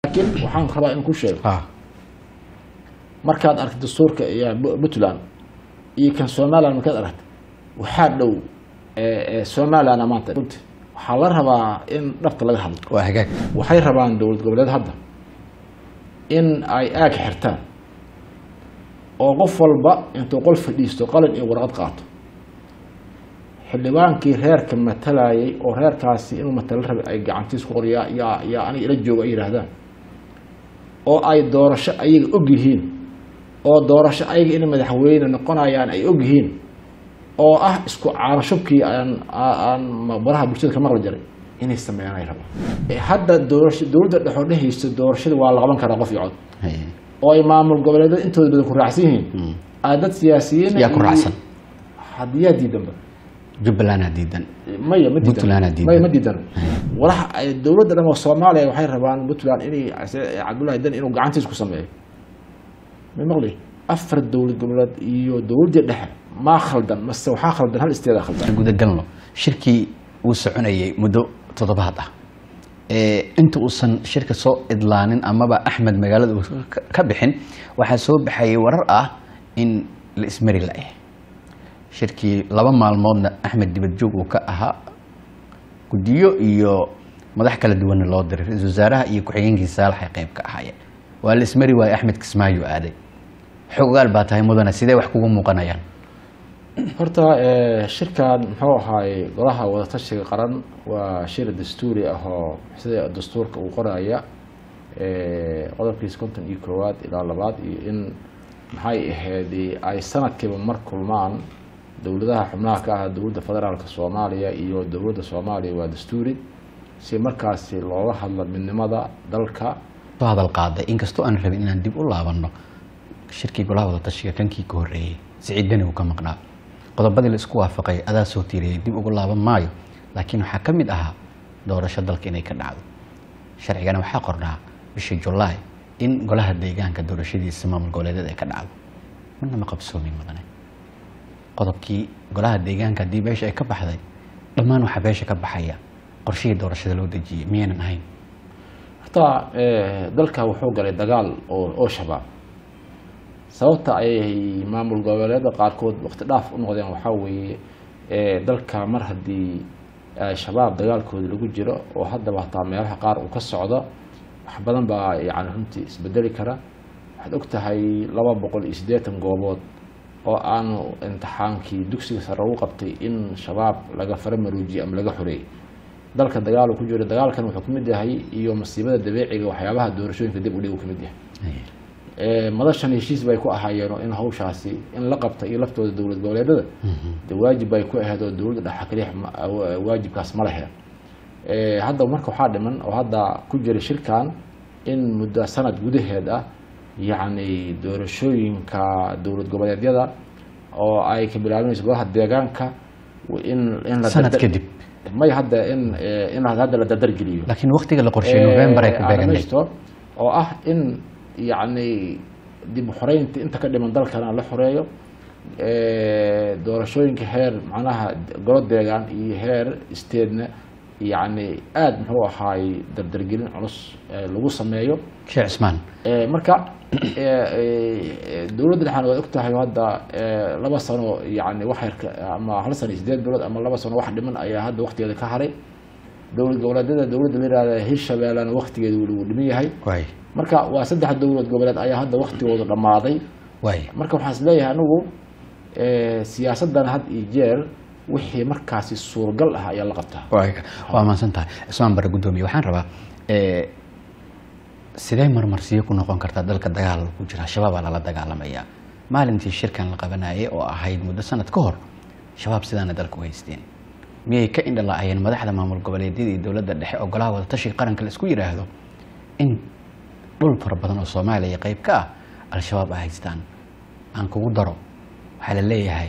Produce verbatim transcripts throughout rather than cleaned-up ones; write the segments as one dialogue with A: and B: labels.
A: لكن waxaan rabaa in ku sheego markaad aragto dastuurka iyo Puntland iyo kan Soomaaliland markaad aragto waxa dhow ee Soomaaliland maanta waxa la rabaa in dhabta laga hadlo
B: waa hagaag
A: waxay rabaan dawlad goboleed hadda in ay aag xirtaan oo qof walba intuu qol fadhiisto qalin iyo warqad qaato xildhibaankii reerka matalayay oo reerkaasi inuu matalo rabay ay gacantiis ku qoriyaa yaa yaa aniga ila jooga ay yiraahdaan oo ay doorasho ayaga og yihiin oo doorasho ayaga in madaxweyne noqonayaan ay og yihiin oo ah isku caarashubkii aan aan baraha bulshada ka maqal jiray inay sameeyaan ay rabaan hadda doorasho dawladda dhaxo dhehaysto doorashada waa la qaban karaa qof iyo cod oo ay maamul goboleedada intooda badan ku raacsan yihiin aadad siyaasiyiin
B: yaa ku raacsan
A: hadiyaa diidan
B: Jubbaland diidan
A: maya ma diidan
B: Puntland diidan
A: maya ma diidan walaha ay dawladda dhan oo Soomaaliya waxay rabaan Puntland inay Cabdullaahi Dan inuu gacantiis ku sameeyo ma maqli afar dawlad goboleed iyo dawladda dhexe ma khaldan mase waxa khaldan hal isteeda khaldan
B: guda galno shirkii uu soconayay muddo toddobaad ah ee inta uusan shirka soo idlaanin amaba Axmed magaalada ka bixin waxa soo baxay warar ah in la ismari laay shirkii laba maalmoodna Axmed dibad joog uu ka ahaa gudiyo iyo madax kala duwan loo diray ra'iisul wasaaraha iyo ku-xigeenkiisa Saalax qayb ka ahaayeen waa la ismari waay Axmed Kismaayo aaday xogaal baa tahay mudana sidee wax kugu muuqanayaan
A: horta ee shirkan muxuu ahaay golaha wada tashiga qaran waa shir dastuuri ah oo sida dastuurka uu qoraya ee qodobkiisa konton iyo koowaad ilaa labaad iyo in maxay ahayd ay sanadkiiba mar kulmaan dawladaha xubnaha ka ah dawladda federaalka Soomaaliya iyo dawladda Soomaaliya waa dastuuri si markaasi looga hadlo midnimada dalka
B: hadal qaaday inkastoo aan rabin inaan dib u laabano shirkii golaha wada tashiga kankii ka horeeyay siciidani uu ka maqnaa qodobadii la isku waafaqay adaa soo tiiriyay dib ugu laaban maayo laakiin waxa kamid ahaa doorasho dalka inay ka dhacdo sharcigana waxa qornaa bishii July in golaha deegaanka doorashadiisa maamul goboleedyada ay ka dhacdo mana ma qabsoomin madane qodobkii golaha deegaanka dib beesha ay ka baxday dhamaan waxa beesha ka baxaya qorshihii doorashada loo dejiyay miyaanan ahayn
A: horta ee dalka wuxuu galay dagaal oo oo shabaab sababta ay maamul goboleedada qaarkood waqti dhaaf u noqdeen waxa weeye ee dalka mar hadii shabaab dagaalkooda lagu jiro oo hadda waxta meelaha qaar uu ka socdo wax badan baa yaani runtii isbedeli kara waxaad og tahay laba boqol iyo siddeetan goobood oo aan imtixaankii dugsiga sare u qabtay in shabaab laga faramaruujiyo ama laga xoreeyay dalka dagaal ku jiro dagaalkan wuxuu kamid yahay iyo masiibada dabiiciga waxyaabaha doorashooyinka dib u dhig kamid yahay ee madashan heshiis bay ku ahaayeen in hawshaasi in la qabto iyo laftooda dawlad goboleedada de waajib bay ku ahayd oo dawladda dhexe kaliya waajibkaas ma lahayn ee hadda marka waxa dhiman oo hadda ku jira shirkan in muddo sanad gudaheed ah yaani doorashooyinka dawlad goboleedyada oo ay ka bilaabmayso golaha deegaanka in in la
B: sanad kadib
A: ma hadda in in hadda la dadar geliyo
B: laakiin waqtiga la qorsheeyay November ay ka beeganay
A: oo ah in يعني dib u xoreynta inta ka dhiman dalkana la xoreeyo ee doorashooyinka heer macnaha gobol deegaan iyo heer isteedna yani aad muxuu ahaay dardargelin culus lagu sameeyo
B: Sheekh Ismaan
A: ee marka ee dawladda waxaan wada ogtahay hadda laba sano yani wax ama hal sano sideed bilood ama laba sano wax dhiman ayaa hadda waqtigeeda ka haray dawlad goboleedyada dawladda leeyahay Hirshabeelle waqtigeedu uu dhiman yahay
B: way
A: marka waa saddex dawlad goboleed ayaa hadda waqtigooda dhamaaday
B: way
A: marka waxaan isleeyahay anigu ee siyaasadan had iyo jeer wixii markaasi suuragal ah ayaa la qabtaa
B: way waa maansantahay Ismaan bar gudoomiye waxaan rabaa ee sidee marmarsiyo ku noqon kartaa dalka dagaal ku jira shabaab la dagaalamaya maalintii shirkan la qabanayay oo ahayd muddo sanad ka hor shabaab sidaana dalku haysteen miyay ka indhalaayeen madaxda maamul goboleedyada iyo dawladda dhexe oo golaha wada tashiga qaranka la isku yiraahdo in dhul fara badan oo Soomaaliya qayb ka ah al-shabaab ay haystaan aan kugu daro waxa la leeyahay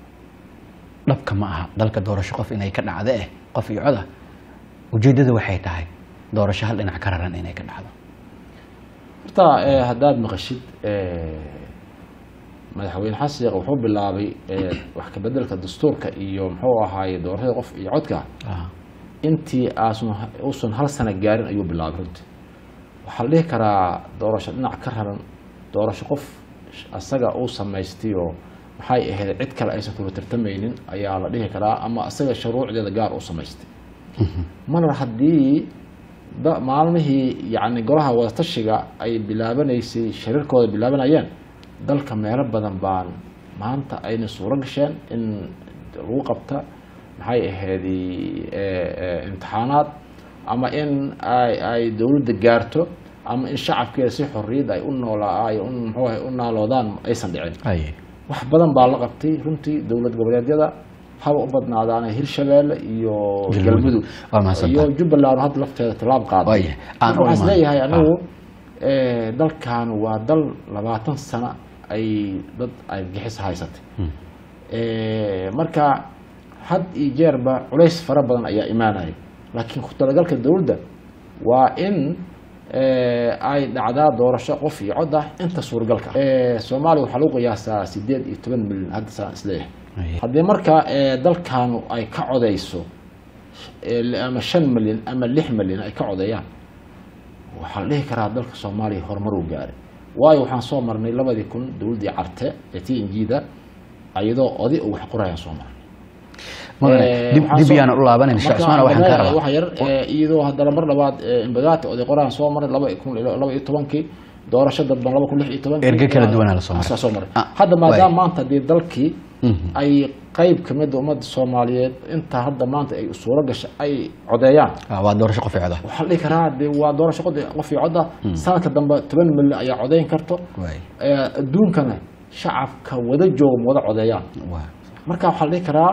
B: dhabka ma aha dalka doorasho qof inay ka dhacdo eh qof iyo cod ah ujeedadu waxay tahay doorasho hal dhinac ka raran inay ka dhacdo
A: horta ee hadaad maqashid ee madaxweyne xasan wuxuu bilaabay ee wax ka bedelka dastuurka iyo muxuu ahaay doorashada qof iyo codka intii aasun hal sano gaarin ayuu bilaabay runtii waxaa la dhihi karaa doorasho dhinac ka raran doorasho qof asaga uu samaystay oo maxay ahayd cid kale aysan kula tartamaynin ayaa la dhihi karaa ama asaga shuruucdeeda gaar uu samaystay mar haddii maalmihii yacni golaha wadatashiga ay bilaabanaysay shirarkooda bilaabanayeen dalka meelo badan baan maanta ayna suuro gasheen in lagu qabta maxay ahayd imtixaanaad ama in ay ay dowladda gaarto ama in shacabkeeda si xorriyad ay u noolaa ay muxuu ahay u naaloodaan aysan dhicin wax badan baa la qabtay runtii dowlad goboleedyada haba u badnaadaan Hirshabeelle iyo Galmudug iyo Jubbaland hadda lafteeda talaab qaaday waxaan isleeyahay anigu dalkan waa dal labaatan sano ay dad ay gixis haysatay marka had iyo jeerba culays fara badan ayaa imaanaya laakiin ku talagalka dowladda waa in ay dhacdaa doorasho qof iyo cod ah inta suuragalka ah Soomaaliya waxaa lagu qiyaasaa sideed iyo toban milyan hadda saan isleeyahay haddii marka dalkan ay ka codayso ama shan milyan ama lix milyan ay ka codayaan waxaa la dhihi karaa dalka Soomaaliya horumar uu gaaray waayo waxaan soo marnay labadii kun dowladii carte ee T N G da ayadoo oday oo wax qoraya Soomaaliya
B: dib dib yana u laabanay insha Allah waxaan ka rabaa
A: waxa yar iyadoo hadda mar labaad inbagaati oday qoraan soo maray laba kun laba iyo tobankii doorasho dad laba kun lix iyo toban
B: erga kala duwan la soo maray
A: soo maray hadda maadaama maanta dii dalkii ay qayb kamid ah ummadda Soomaaliyeed inta hadda maanta ay suuro gashay ay codeeyaan
B: waa doorasho qof cod ah
A: waxa la karaa waa doorasho qof cod ah sanadka dambe toban milyan ayaa codeyn karto adduunkana shacabka wada jooga wada codeeyaan marka waxa la karaa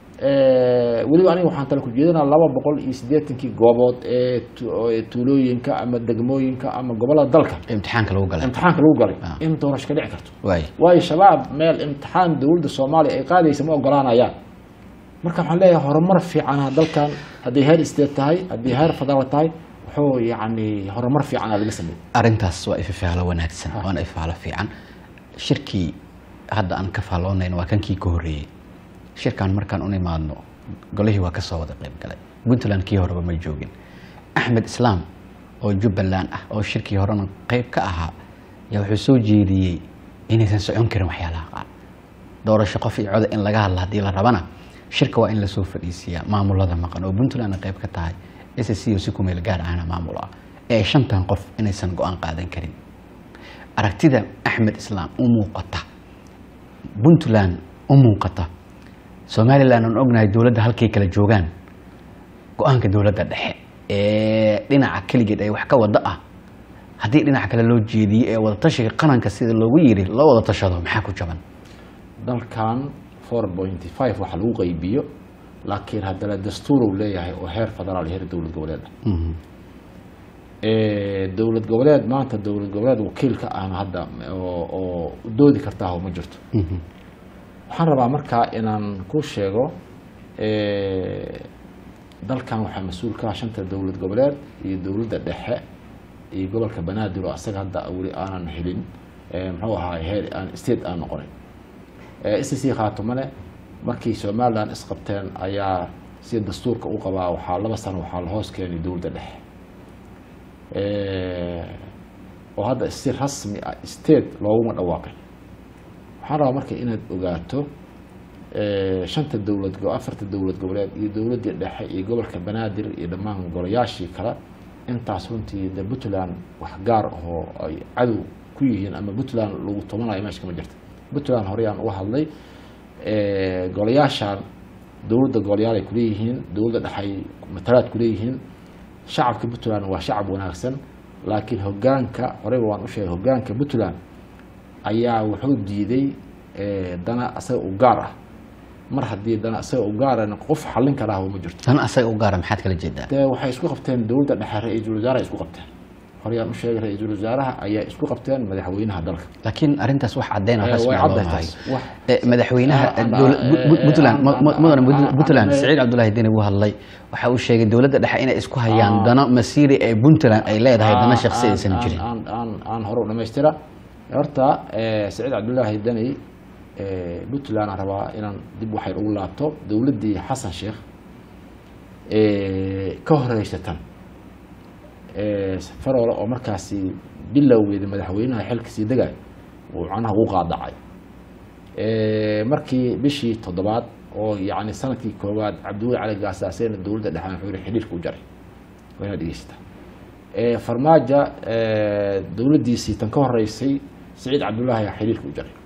A: weliba aniga waxaan tala ku jeedinaa laba boqol iyo siddeetankii goobood ee tuulooyinka ama degmooyinka ama gobolada dalka
B: imtixaanka lagu galay
A: imtixaanka lagu galay in doorasho ka dhici karto waayo shabaab meel imtixaan dowladda Soomaaliya ay qaadaysa ma ogolaanayaan marka waxaan leeyahay horumar fiican dalkan haddii heer state tahay haddii heer federal tahay wuxuu yacni horumar fiican laga sameeyay
B: arrintaas waa ifafaalo wanaagsan waana ifafaalo fiican shirkii hadda aan ka faaloonayno waa kankii ka horreeyay shirkan markaan u nimaadno golihii waa ka soo wada qayb galay Puntland kii horeba ma joogin Axmed Islaam oo Jubbaland ah oo shirkii horena qayb ka ahaa yaa wuxuu soo jeediyay inaysan socon karin waxyaalaha qaar doorasho qof iyo cod in laga hadlo hadii la rabana shirka waa in la soo fadhiisiyaa maamulada maqan oo Puntland qayb ka tahay S S C oo si ku meel gaar ah maamul ah ee shantan qof inaysan go'aan qaadan karin aragtida Axmed Islaam u muuqata Puntland u muuqata Soomaaliland aan ognahay dawladda halkay kala joogan go'aanka dawladda dhexe ee dhinaca kaligeed ay wax ka wada ah hadii dhinaca kale loo jeediyay ee wada tashiga qaranka sida loogu yiri loo wada tashado maxaa ku jaban
A: dalkan four point five waxa lagu qaybiyo laakiin hadda dastuur uu leeyahay oo heer federaal heer dawlad goboleed ee dawlad goboleed maanta dawlad goboleed wakiilka aan hadda oo doodi kartaa oo ma jirto waxaan rabaa markaa inaan ku sheego dalkan waxaa mas'uul ka ah shanta dawlad goboleed iyo dawladda dhexe iyo gobolka Banaadir oo asaga hadda wali aanan helin muxuu ahaa heer aan state aan noqonin S S C khaatumane markii Soomaaliland isqabteen ayaa si dastuurka u qabaa waxaa laba sano waxaa la hoos keenay dawladda dhexe oo hadda si rasmi ah state looguma dhawaaqay waxaan rabaa marka inaad ogaato shanta dawlad go afarta dawlad goboleed iyo dawladda dhexe iyo gobolka Banaadir iyo dhammaan golayaashii kala intaas runtii de Puntland wax gaar ah oo ay cadow ku yihiin ama Puntland lagu tumanayo meesha kama jirto Puntland horeyaan uga hadlay golayaashan dawladda golayaal ay ku leeyihiin dawladda dhexe matalaad ku leeyihiin shacabka Puntland waa shacab wanaagsan laakiin hoggaanka horey waan u sheegay hoggaanka Puntland ayaa wuxuu diiday dana asaga u gaar ah mar hadii dana asaga u gaar ah qof xalin kara ma jirto
B: dana asaga u gaar ah maxaad kala jeedaa
A: ee waxay isku qabteen dawladda dhexe ra'iisul wasaaraha isku qabteen horeyaan u sheegay ra'iisul wasaaraha ayaa isku qabteen madaxweynaha dalka
B: laakiin arintaas wax cadeyn ah rasmi ah madaxweynaha Puntland mudan Puntland Saciid Cabdullaahi Deni uu hadlay waxa uu sheegay dawladda dhexe inay isku hayaan dana masiiri ee Puntland ay leedahay dana shakhsi aysan jirin
A: aan aan aan hore u dhameystira horta Saciid Cabdullaahi Deni Puntland rabaa inaan dib waxay ugu laabto dawladdii Xasan Sheekh ee ka horeysatan faroole oo markaasi bilowgeeda madaxweynaha xilkasii degay uu macnaha ugu qaadacay markii bishii toddobaad oo yacni sanadkii koowaad cabdiweli cali gaasaaseena dowladda dhexaan wuxuu yihi xidhiirka u jaray waa inaad dhegeysta farmaajo dowladdiisii tan ka horeysay siciid cabdullaahi ayaa xidhiirka u jaray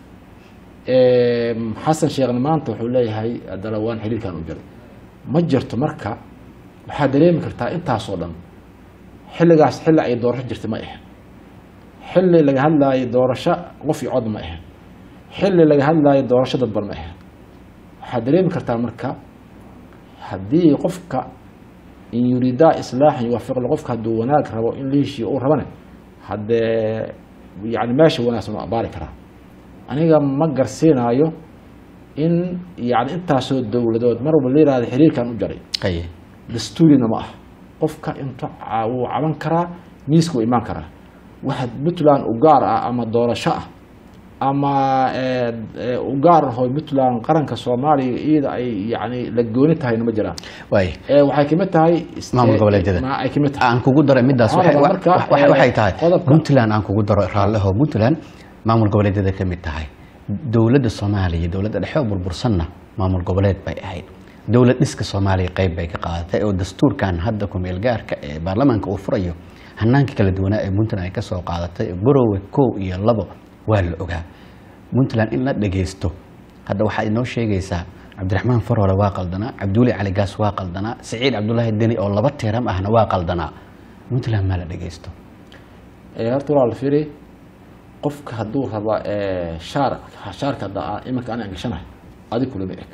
A: xasan sheekhna maanta wuxuu leeyahay haddana waan xidhiirkan u jaray ma jirto marka waxaad dareemi kartaa intaasoo dhan xilligaas xilli ay doorasho jirta ma ahan xilli laga hadlaayo doorasho qof iyo cod ma ahan xilli laga hadlaayo doorasho dadban ma ahan waxaad dareemi kartaa marka haddii qofka in yuriidaa islaaxan yuwaafiqla qofka hadduu wanaag rabo in la heshiiyo uu rabane haddee yani meesha wanaagsan u abaari karaa aniga ma garsiinaayo in yani intaasoo dowladood mar walba la yihahdo xiriirkan u jaray dastuurina ma ah qofka inta wuu caban karaa miiska wuu imaan karaa waxa puntland u gaar ah ama doorasho ah ama u gaar ahoo puntland qaranka soomaaliya iyada ay yani la gooni tahayna ma jiraan waxay kamid tahay
B: maamul goboleedyada aan kugu daro midaas waxay tahay puntland aan kugu daro raalliho puntland maamul goboleedyada ka mid tahay dowladda soomaaliya dowladda dhexe oo burbursanna maamul goboleed bay ahayd dowlad dhiska soomaaliya qayb bay ka qaadatay oo dastuurkan hadda ku meel gaarka ee baarlamaanka uu furayo hanaanka kala duwanaa ee puntland ay ka soo qaadatay borowe kow iyo labo waa la ogaa puntland in la dhageysto hadda waxaa inoo sheegaysaa cabdiraxmaan faroole waa qaldanaa cabdiweli cali gaas waa qaldanaa siciid cabdullaahi deni oo laba tiiram ahna waa qaldanaa puntland maa la dhageysto
A: horta waa la firi qofka hadduu raba shaar shaarka hadda iminka aan angashanahay adig kulama eg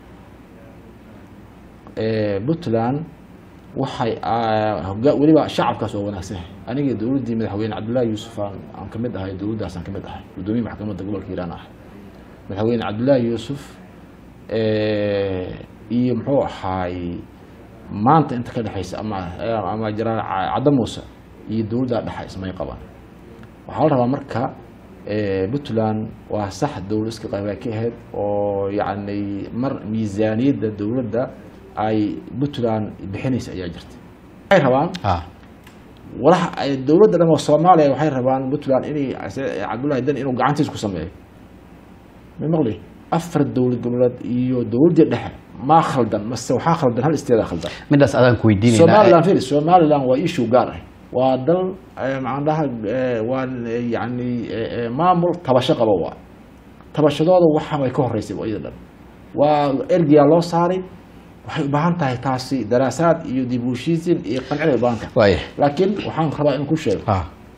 A: puntland waxay weliba shacabkaas oo wanaagsanyahay aniga dowladdii madaxweyne cabdullaahi yuusuf aan kamid ahay dowladdaas aan kamid ahay gudoomiye maxkamadda gobolka hiiraan ahay madaxweyne cabdullaahi yuusuf iyo muxuu ahaay maanta inta ka dhexaysa ama ama jiraan cadda muuse iyo dowladda dhexe ismay qabaan waxaa la rabaa marka puntland waa sax dowlad iska qaybay ka ahayd oo yacni mar miisaaniyadda dowladda ay puntland bixinaysa ayaa jirta waxay rabaan walaha dowladda dhan oo soomaaliya waxay rabaan puntland inay cabdullaahi dan inuu gacantiisa ku sameeyo ma maqli afar dowlad goboleed iyo dowladdii dhexe ma khaldan mase waxaa khaldan hal isteeda khaldan
B: midaas adaan ku weydiinayna
A: somaliland firi somaliland waa issue gaar ah waa dal macnaha waa yani maamul tabasho qaba waa tabashadooda waxa way ka horeysay iyada dhan waa ergiyaa loo saaray waxay u baahan tahay taasi daraasaad iyo dib u heshiisiin iyo qancin ay u baahan tahay laakiin waxaan rabaa in ku sheego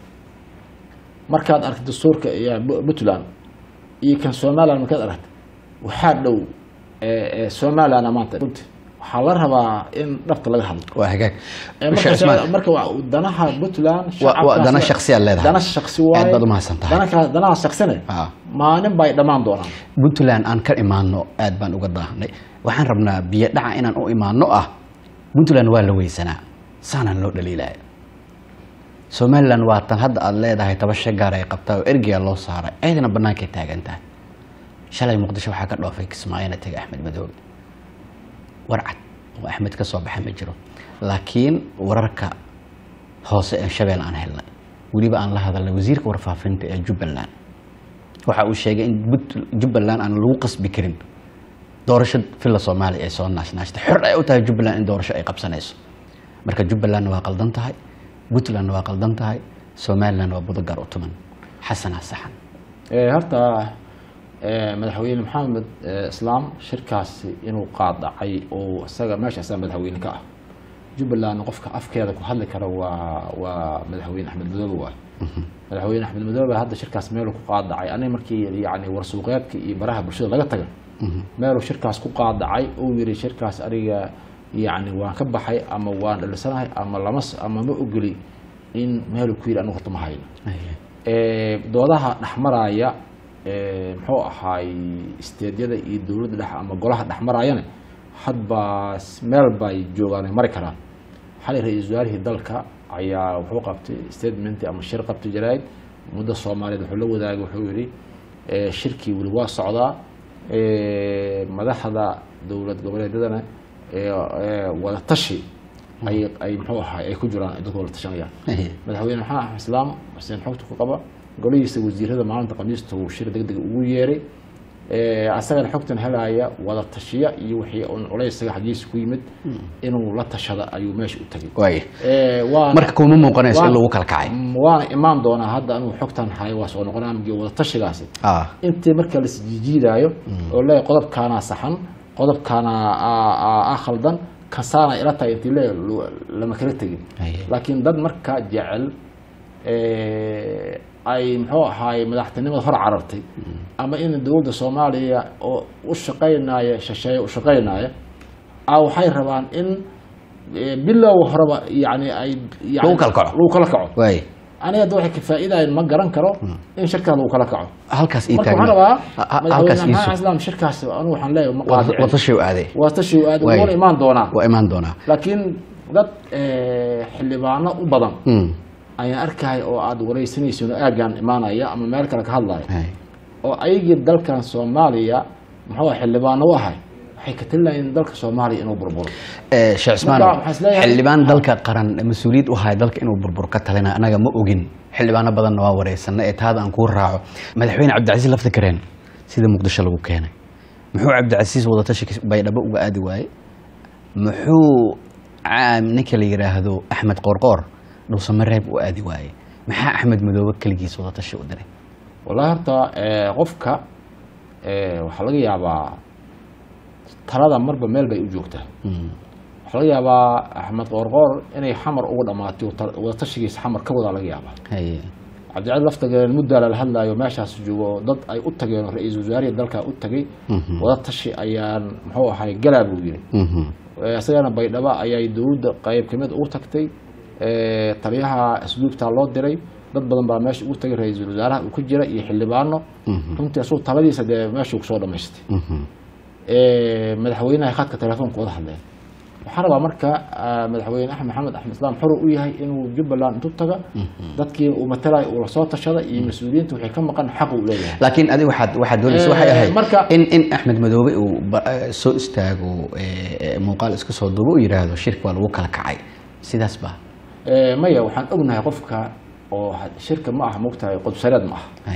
A: markaad aragto dastuurka iyo puntland iyo kan somaliland markaad aragto waxaa dhow somaliland maanta runti waxaa la rabaa in dhabta laga hadlo
B: waa hagaag
A: marka danaha puntland
B: dana shaksiyaad leedahay
A: dana shaksi waaye
B: aad baad u mahadsantahay
A: danaha danaha shaksine maalin bay dhammaan doonaan
B: puntland aan ka imaano aad baan uga daahnay waxaan rabnaa biyo dhaca inaan u imaano ah puntland waa la weysanaa saanaan loo dhaliilaya somaliland waa tan hadda aad leedahay tabasho gaar ay qabtaa oo ergiga loo saaray ayadana bannaankay taagan tahay shalay muqdisho waxaa ka dhoofay kismaayona tegay axmed madoobe warcad oo axmed ka soo baxa ma jiro laakiin wararka hoose ee shabeel aan helnay weliba aan la hadalnay wasiirka warfaafinta ee jubbaland waxa uu sheegay in jubbaland aan lagu qasbi karin doorasho filla soomaaliya ay soo naashnaashtay xor ay u tahay jubbaland in doorasho ay qabsanayso marka jubbalandna waa qaldan tahay puntlandna waa qaldan tahay somalilandna waa budogar u tuman xasana saxan
A: horta madaxweyne maxamed islaam shirkaasi inuu qaadacay oo isaga meesha asaa madaxweyne ka ah jubbaland qofka afkeeda ku hadli kara waa waa madaxweyne axmed madoobe waay madaxweyne axmed madoobe hadda shirkaas meeluu ku qaadacay aniga markii yani warsuuqeedka iyo baraha bulshada laga taga meeluu shirkaas ku qaadacay uu yiri shirkaas aniga yani waan ka baxay ama waan dhalisanahay ama lama ama ma ogoli in meeluu ku yiri anigu horta ma hayno doodaha dhexmaraya muxuu ahaay isteedyada iyo dowladda dhexe ama golaha dhexmaraayana hadba meel bay joogaan mari karaan xalay ra-iisul wasaarihii dalka ayaa wuxuu qabtay statement ama shir qabtay jaraa'id muddo Soomaaliyeed wuxuu la wadaagay wuxuu yiri shirkii wali waa socdaa madaxda dowlad goboleedyadana wada tashi ay ay muxuu ahaa ay ku jiraan dadka wada tashanayaan madaxweyne maxamed axmed islaam xuseen xogta ku qaba golihiisa wasiirada maalinta khamiista uu shir degdeg ugu yeeray asagana xogtan helaya wada tashiya iyo wixii uu culaysaga xagiisa ku yimid inuu la tashada ayuu meesha u tagay
B: ee waa marka kuma muuqanayso in lagu kala kacay
A: waana imaan doona hadda anuu xogtan hayo waa soo noqonaa migi wada tashigaasi
B: ah
A: intii marka la isjiidaayo oo leeyahay qodobkaana saxan qodobkaana aa khaldan kasaana ila tahay intii lama kala tagin laakiin dad marka jecel ee ay muxuu ahaay madaxtinimada hor carartay ama in dawladda Soomaaliya oo u shaqeynaya shaqeeyo u shaqeynaya aw waxay rabaan in bilow horaba yani ay
B: lagu kala kaco
A: lagu kala kaco
B: way
A: aniga dad waxa ka faa'iidayn ma garan karo in shirka lagu kala kaco
B: halkaas ii
A: taagna halkaas ii soo islaam shirkaas anu waxaan leeyahay ma qaadi
B: wada shay aaday
A: wada shay aaday wala imaan doona
B: waa imaan doona
A: laakiin dad xildhibaano u badan ayaan arkay oo aad wareysanayso aagan imaanaya ama meel kale ka hadlayo oo aygi dalkan Soomaaliya muxuu xildhibaan u ahay waxay ka tilaayeen dalka Soomaaliya inuu burburo
B: ee Sheekh Ismaan xildhibaan dalka qaran mas'uuliyad u hay dalka inuu burbur ka talina anaga ma ogin xildhibaano badan waa wareysan ee taada aan ku raaco madaxweyne Cabdicasiis lafta kareen sida Muqdisho lagu keenay muxuu Cabdicasiis wada tashi baydhabo uga aadi waayay muxuu caam ninka la yiraahdo Axmed Qorqor لو سمريب وادي واي maxaa Axmed Madoobe kaligiis wada tashi u diray
A: wallahi horta ee qofka ee waxa laga yaabaa talada marba meel bay u joogtaa waxa laga yaabaa Axmed Qorqor inay xamar ugu dhamaatay wada tashigiis xamar ka wada laga yaabaa
B: haye
A: Cabdicasiis laftageena muddo la hadlayo meeshaas joogo dad ay u tageen ra'iisul wasaare dalka u tagay wada tashi ayaan muxuu ahay galaab u yiri ee asagana baydhaba ayay dawladda qayb kamid u tagtay ee taliyaha asluubta loo diray dad badan baa meesha u tagay ra'iisul wasaaraha uu ku jira iyo xildhibaano runtii soo taladiisa de meesha uu soo dhameystay ee madaxweynaha khadka telefoonka wada hadlay waxa rabaa marka madaxweyne Axmed Maxamed Axmed Islaam xor u yahay inuu Jubbaland intuu taga dadkii uu matalay uu la soo tashada iyo mas'uuliyiintu waxay ka maqan xaq u leeyahay
B: laakiin adiga waxaad waxaad doonaysaa waxay ahayd in in Axmed Madoobe uu soo istaago ee muuqaal iska soo duubo u yiraahdo shirka waa lagu kala kacay sidaas baa
A: ee maya waxaan ognahay qofka oo shirka ma aha mugtahay qodobsareed ma aha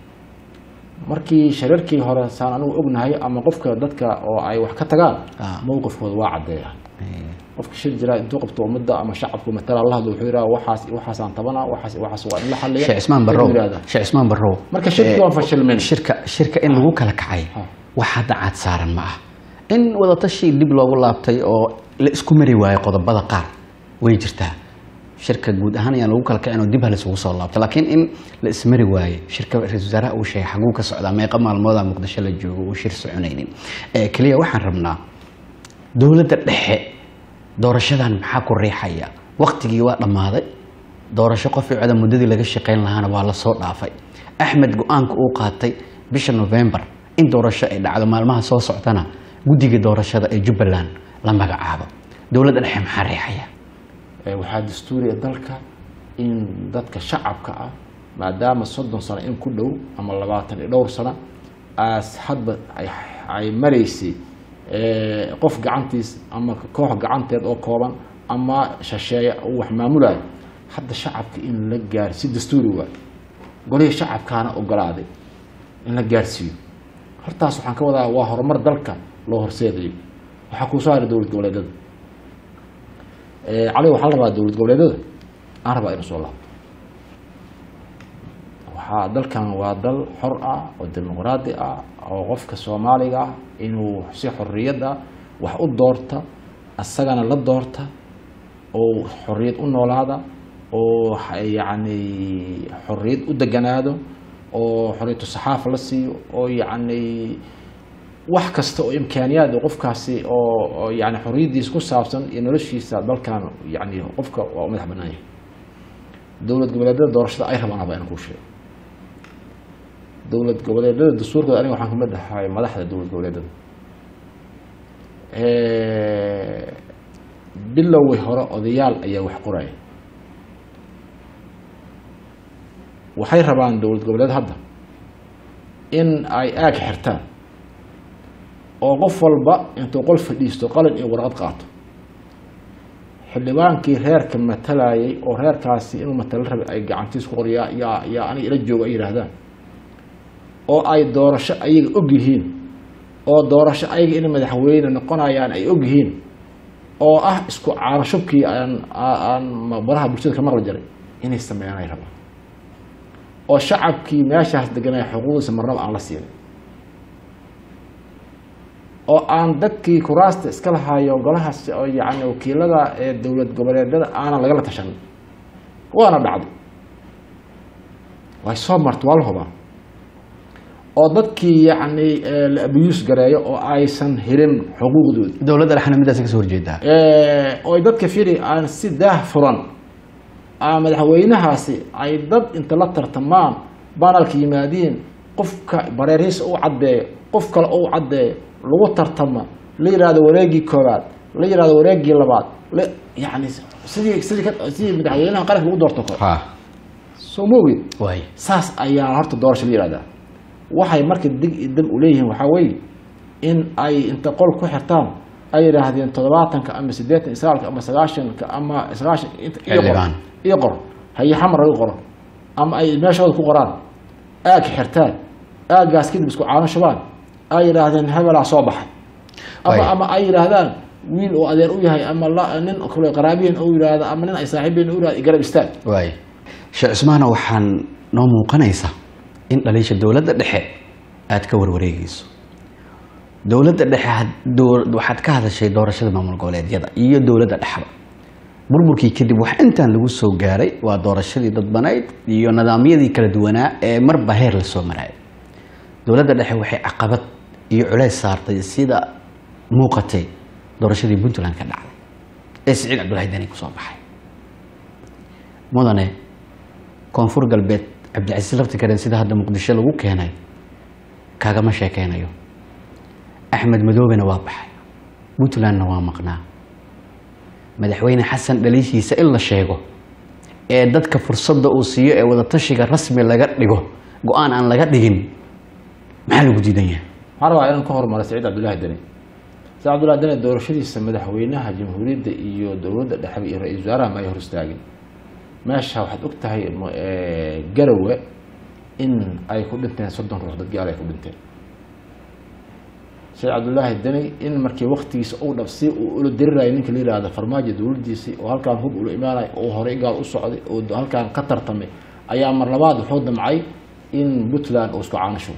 A: markii shirarkii hore saan anu ognahay ama qofka dadka oo ay wax ka tagaan mowqifkooda waa cadeeya qofka shir jira intuu qabto umada ama shacabku matala Allah wuxuu yiraahdaa waxaas waxaas aan tabana waxaas waxaas waa in la xalliyo
B: Sheekh Ismaan Barrow Sheekh Ismaan Barrow
A: marka shirka waa fashilmeen
B: shirka shirka in lagu kala kacay waxa dacad saaran ma aha in wada tashi dib loogu laabtay oo la isku mari waayay qodobada qaar way jirtaa shirka guud ahaan ayaan lagu kala kacay oo dib hal isugu soo laabtay laakiin in la ismari waayay shirka ra'iisul wasaaraha uu sheegay xaguu ka socdaa meeqa maalmood ah Muqdisho la joogo oo shir soconaynin ee kaliya waxaan rabnaa dawladda dhexe doorashadan maxaa ku riixaya waqtigii waa dhamaaday doorasho qof cid muddadii laga shaqeyn lahaana waa la soo dhaafay Axmed go'aanka uu qaatay bisha November in doorasho ay dhacdo maalmaha soo socdana guddiga doorashada ee Jubbaland la magacaabo dawladda dhexe maxaa riixaya
A: waxaa dastuuriga dalka in dadka shacabka ah maadaama soddon sano in ku dhow ama labaatan iyo dhowr sano as hadba ay mareysay ee qof gacantiis ama koox gacanteed oo kooban ama shasheeya oo wax maamulay hadda shacabka in la gaarsiyo dastuuri waa goliga shacabkaana ogolaaday in la gaarsiyo hortaas waxaan ka wadaa waa horumar dalka loo horseedayo waxa ku soo haray dawlad goboleedyada علي waxaa la rabaa dawlad goboleedyada aan rabaa inuu soo laabto waxa dalkan waa dal xor ah oo dimuqraadi ah oo qofka Soomaaliga ah inuu si xorriyad ah wax u doorta asagana la doorta oo xorriyad u noolaada oo yaani xorriyad u deganaado oo xorriyad saxaaf la siiyo oo yaani wax kasta oo imkaaniyaad qofkaasi oo yaani xorriyadiisa ku saabsan in noloshiisa dalkan yaani qofka waa madax banaanay dawlad goboleedyada doorashada ay rabaan baa in ku sheego dawlad goboleedyada dastuurka aniga waxaan ka mid ahay madaxda dawlad goboleedyada ee bilowgii hore odayaal ayaa wax qoray waxay rabaan dawlad goboleed hadda in ay aag xirtaan oo qof walba intuu qol fadhiisto qalin iyo warqad qaato xildhibaankii reerka matalayay oo reerkaasi inuu matalo rabay ay gacantiis ku qoriyaa yaa yaa aniga ila jooga ay yidhaahdaan oo ay doorasho ayaga og yihiin oo doorasho ayaga inay madaxweyne noqonayaan ay og yihiin oo ah isku caarashubkii aan aan baraha bulshada ka maqli jiray inay sameeyaan ay rabaan oo shacabkii meeshaas deganay xuquuqdiisa marnaba aan la siinin oo aan dadkii kuraasta iska lahaayo golahaas oo yacni wakiilada ee dowlad goboleedyada aanan lagala tashanin waana dhacday way soo martay waa la hubaa oo dadkii yacni la abiyuus gareeyo oo aysan helin xuquuqdooda
B: dowladda dhexna midaas ka soo horjeedaa
A: oo dadka firi aan si daah furan ama madaxweynahaasi ay dad inta la tartamaan banalka yimaadiin qofka bareerihiisa u caddeeyo qof kale u caddeeyo lagu tartama la yiraahdo wareegii koobaad la yiraahdo wareegii labaad la yani sidii sidii sidii madaxweynaha qaranka lagu doorto kor
B: ha
A: soo moogid
B: way
A: saas ayaa horta doorasho la yiraahdaa waxay marka dig dib u leeyihiin waxa weeye in ay inta qol ku xirtaan ay yiraahdeen toddobaatanka ama siddeetan isaalka ama sagaashanka ama sagaashan iyo qor hay xamar lagu qoro ama ay meeshooda ku qoraan aag xirtaan aagaas kadib isku caano shubaan ay yiraahdeen hebelaa soo baxay ama ama ay yiraahdaan wiil oo adeer u yahay ama la nin kale qaraabiin oo yiraahdo ama nin ay saaxiibeen u yiraahdo garab istaag
B: way Sheekh Usmaan waxaan noo muuqanaysa in dhaliisha dawladda dhexe aad ka warwareegayso dawladda dhexe waxaad ka hadashay doorashada maamul goboleedyada iyo dawladda dhexba burburkii kadib wax intaan lagu soo gaaray waa doorashadii dadbanayd iyo nidaamyadii kala duwanaa ee marba heer la soo maray dawladda dhexe waxay caqabad iyo culays saartay sida muuqatay doorashadii Puntland ka dhacday ee Siciid Cabdullaahi Dani ku soo baxay mudane koonfur galbeed Cabdilcasiis lafti karen sida hadda Muqdisho lagu keenay kaaga ma sheekeynayo Axmed Madoobena waa baxay Puntlandna waa maqnaa madaxweyne Xasan dhaliishiisa in la sheego ee dadka fursadda uu siiyo ee wada tashiga rasmi laga dhigo go'aan aan laga dhigin maxaa lagu diidan yahay
A: waxaan rabaa inaan ka hormaro Siciid Cabdullaahi Dani Siciid Cabdullaahi Dani doorashadiisa madaxweynaha jamhuuriyadda iyo dowladda dhexe iyo ra'iisul wasaaraha ma ay hor istaagin meesha waxaad og tahay Garowe in ay ku dhinteen soddon ruux dad gaar ay ku dhinteen Siciid Cabdullaahi Dani in markii waqtigiisa uu dhabsi uu ula dirirayay ninka la yiraahdo farmaajo dowladdiisii oo halkaan hub ula imaanay oo hore gaal u socday oo halkaan ka tartamay ayaa mar labaad wuxuu damcay in Puntland uu isku caanasho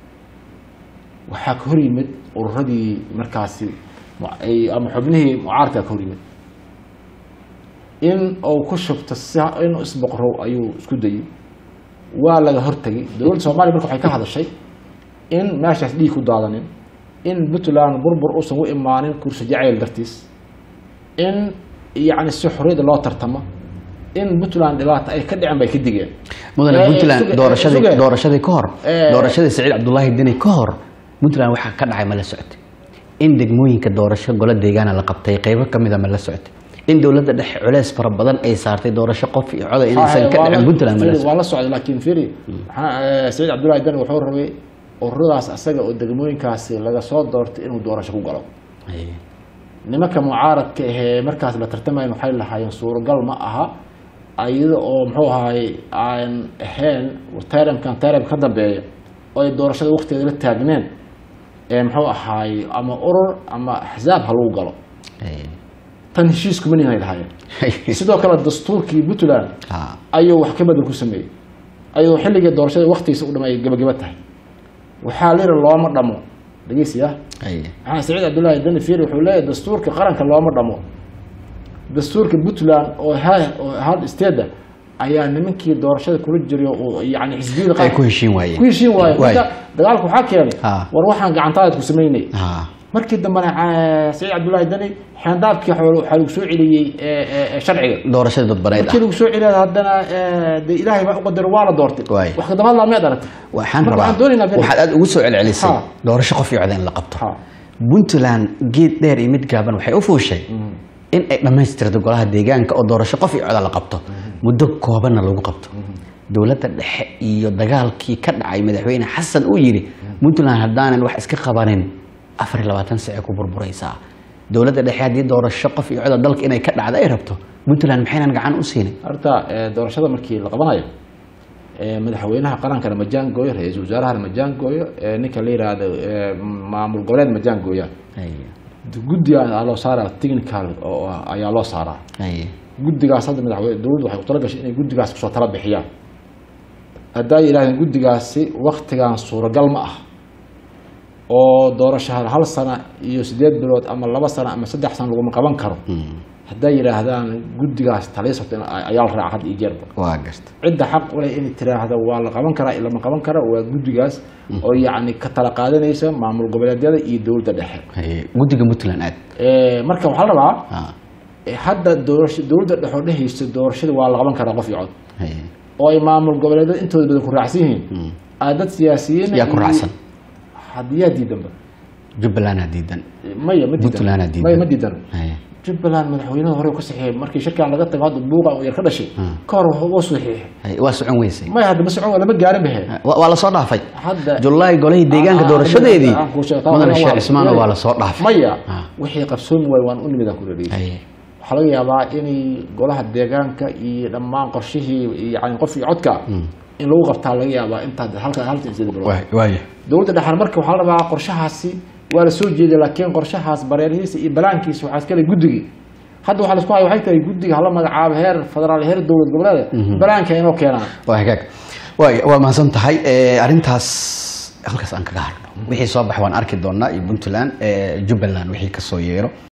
A: waxaa ka hor yimid ururadii markaasi ama xubnihii mucaaradka ka hor yimid in uu ku shubto inuu isboqrow ayuu isku dayay waa laga hortagay dowladda Soomaaliya marka waxay ka hadashay in meeshaas dhiig ku daadanin in Puntland burbur uusan u imaanin kursi jacayl dartiis in yani si xorriyad loo tartamo in Puntland dhibaato ay ka dhicin bay ka digeen
B: mudane Puntland doorashadii doorashadii ka hor doorashadii Siciid Cabdullaahi Dani ka hor Puntland waxa ka dhacay ma la socotay in degmooyinka doorasho golo deegaana la qabtay qaybo kamid ah ma la socotay in dawladda dhexe culays fara badan ay saartay doorasho qof iyo cod inaysan ka dhicin Puntland ma la socotay
A: waa la socday laakiin firi Siciid Cabdullaahi Dani wuxuu rabay ururadaas asaga oo degmooyinkaasi laga soo doortay inuu doorasho ku galo nimanka mucaaradka ah markaas la tartamayeen waxay lahaayeen suuragal ma aha ayada oo muxuu ahaay aan ahayn tarankan taran ka dambeeya oo ay doorashada waqtigeeda la taagneen ee muxuu ahaay ama urur ama axsaab ha lagu galo tan heshiisku ma nihin ay lahaayeen sidoo kale dastuurkii Puntland ayuu wax ka bedel ku sameeyay ayuu xilliga doorashada waqtigiisa u dhamay gabagaba tahay waxaa leeyahay looma dhamo dhageysiya waxaan Siciid Cabdullaahi Dani fiir wuxuu leeyahay dastuurka qaranka looma dhamo dastuurka Puntland oo hal isteeda ayaa nimankii doorashada kula jiray oo yani xisbiyada
B: qaar ku heshiin waayeen
A: ku heshiin waayeen dagaalku waxa keenay war waxaan gacantaada ku sameeynay markii dambana Siciid Cabdullaahi Dani xandaabkii waxa lagu soo celiyay sharciga
B: doorashada dadbaneed
A: markii lagu soo celiyay haddana Ilaahay baa u qadar waa la doortay wax ka daba la meed aragtay
B: waxaan rabaa waxaad aad ugu soo celcelisay doorasho qof iyo codeen la qabto Puntland geed dheer iyo mid gaaban waxay u fuushay in ay dhamaystirto golaha deegaanka oo doorasho qof iyo cod la qabto muddo koobanna lagu qabto dawladda dhexe iyo dagaalkii ka dhacay madaxweyne Xasan uu yiri Puntland hadaanan wax iska qabanin afar iyo labaatan saac ku burburaysa dowladda dhexe haddii doorasho qof iyo cod dalka inay ka dhacdo ay rabto puntland maxaynan gacan u siinin
A: horta doorashada markii la qabanayo madaxweynaha qarankana ma jaangooyo ra-iisul wasaarahana ma jaangooyo ninka la yiraahdo maamul goboleed ma jaangooya guddiga loo saaraa technical oo ayaa loo saaraa guddigaas hadda madaxweyne dowladdu waxay u tala gashay inay guddigaas kusoo tala bixiyaan hadday yidhahdeen guddigaasi waktigan suuragal ma ah oo doorashaha hal sano iyo sideed bilood ama laba sano ama saddex sano laguma qaban karo hadday yidhaahdaan guddigaas taliisabta ayaa la raaca had iyo jeerba
B: waa garta
A: cidda xaq u leh inay tiraahdo waa la qaban karaa lama qaban karo waa guddigaas oo yacni ka tala qaadanaysa maamul goboleedyada iyo dowladda dhexe
B: guddiga puntland aad
A: marka waxaa la rabaa hadda doorasho dowladda dhexe oo dhehaysa doorashada waa la qaban karaa qof iyo cod oo ay maamul goboleedyada intooda badan ku raacsan yihiin aa dad siyaasiyiin
B: yaa ku raacsan
A: hadiyaa diidanba
B: jubbaland diidan
A: maya ma
B: puntland diidan
A: maya ma diidan jubbaland madaxweynaha hore ku saxiixay markii shirkan laga tago hadda buuqa yar ka dhashay ka hor waa saxiixay
B: waa socon weysay
A: maya hadda ma socon lama gaarin bahe
B: waa la soo dhaafay july golay deegaanka doorashadeedii madana sheekh ismaan waa la soo dhaafay
A: maya wixii qabsoon way waan u nimid ku reeyay waxa laga yaabaa in golaha deegaanka iyo dhammaan qorshihii yani qof iyo codka in lagu qabtaa laga yaabaa inta halka halka inta bilood
B: waay
A: dowladda dhaxal marka waxa la rabaa qorshahaasi waa la soo jeeday laakiin qorshahaas bareerihiisa iyo balaankiisa waxa iska leh guddiga hadda waxa la isku hayo waxay tahay guddiga hala magacaabo heer federaal heer dowlad goboleed balaanka inoo keenaan
B: waa hagaag waa waa mahadsan tahay arintaas halkaas aan kaga hadlo wixii soo baxay waan arki doonaa iyo puntland jubbaland wixii ka soo yeero